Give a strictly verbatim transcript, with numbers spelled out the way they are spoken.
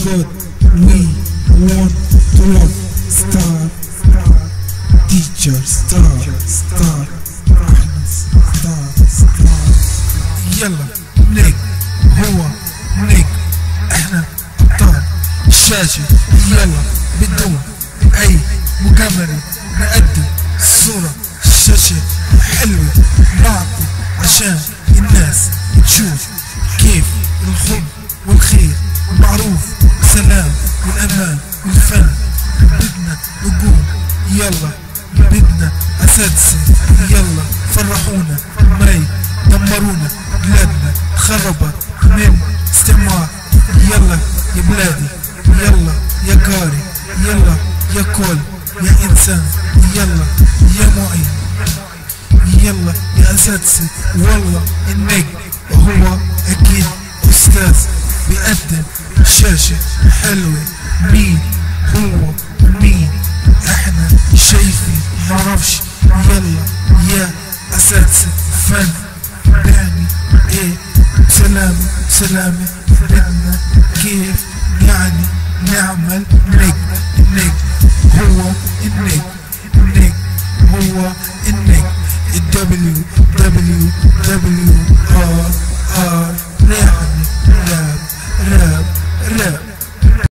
God, we want to love. Star, teacher, star, star, star, star. يلا نجم، هو نجم، احنا ابطال الشاشة. يلا بدون اي مجاملة نقدم صورة الشاشة حلوة، نعطي عشان الناس تشوف كيف الحب والخير معروف، سلام والامان والفن. بدنا نقول يلا، بدنا اساتذة يلا فرحونا، ما يدمرونا، بلادنا خربت من استعمار. يلا يا بلادي، يلا يا جاري، يلا يا كل يا انسان، يلا يا معين، يلا يا اساتذة. والله النجم هو اكيد استاذ بيقدم شاشة حلوة. مين هو مين؟ احنا شايفين معرفش. يلا يا اساتذة فن يعني ايه؟ سلامة سلامة. بدنا كيف يعني نعمل نجم. النجم هو النجم، النجم هو النجم. الدبليو دبليو دبليو ار ار يعني راب راب راب.